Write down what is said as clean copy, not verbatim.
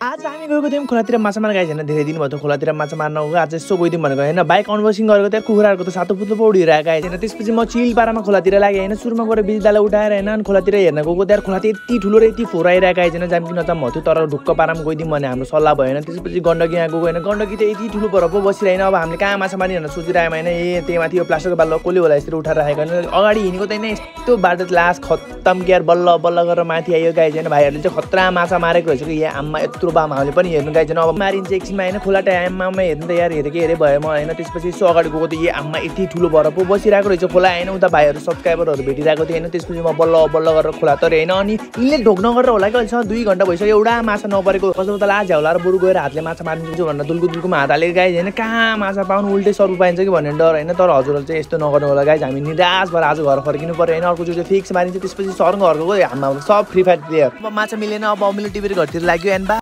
आज हामी गएको थियौँ खोलातिर माछा मार्न गाइस हैन धेरै दिन भयो खोलातिर माछा मार्न गएको आज यसो गइदिउँ भनेको हैन बाइक अनबक्सिङ गरेको त्यहाँ कुखुराहरुको त सातो पुत्लो पो उडिरहेको गाइस हैन त्यसपछि म चिल पारामा खोलातिर लागे हैन सुरुमा गएर बिजदाले उठाएर हैन अनि खोलातिर हेर्न गएको त्यहाँ खोला यति ठुलो र यति फोहोर आइरहेको गाइस हैन जाम किन त म थियो तर ढुक्क पारामा गइदिउँ भने हाम्रो सल्लाह भयो हैन त्यसपछि गण्डकी यहाँ गएको हैन गण्डकी त यति ठुलो भएर पो बसिरहेन अब हामीले कहाँ माछा मार्ने भनेर सोचिरहेको हैन ए त्यही माथि यो प्लास्टिकको बाल्लो कसले होला यसरी उठाएर राखेको हैन अगाडि हिँडेको त हैन यस्तो बाटो लास खत्तम केयर बल्ल बल्ल गरेर माथि आयो गाइस हैन भाइहरुले चाहिँ खतरा माछा मारेको रहेछ कि यहाँ आम्मा यत्रो बामाले पनि हेर्नु गाइस हैन अब मारिन्छ एकछिनमा हैन खोला टाइममा हेर्नु त यार हेरेकै हेरे भयो म हैन त्यसपछि यसो अगाडि गएको त आम्मा यति ठुलो भएर पो बसिरहेको रहेछ खोला हैन उता भाइहरु सब्स्क्राइबरहरु भेटिरहेको थियो हैन त्यसपछि म बल्ल बल्ल गरेर खोला तरे हैन अनि यिनले ढोक्न गरेर होला कि अहिलेसम्म 2 घण्टा भइसक्यो एउटा माछा नपरेको कसो त लाज झ्याउला र बरु गएर हातले माछा मार्नु भनेर दुल्कुमा हात हालेको गाइस हैन कहाँ माछा पाउनु उल्टे सरु पाइन्छ कि भन्ने डर हैन तर हजुरहरु चाहिँ यस्तो नगर्नु होला गाइस हामी निराश भएर आज घर फर्किनु पर्यो हैन अर्को जो फिक्स मारिन्छ त्यसपछि सरको घरको हाम्रो सब फ्री फायर प्लेयर अब माछा मिलेन अब अमिलो टिपेर घरतिर लाग्यो एन्ड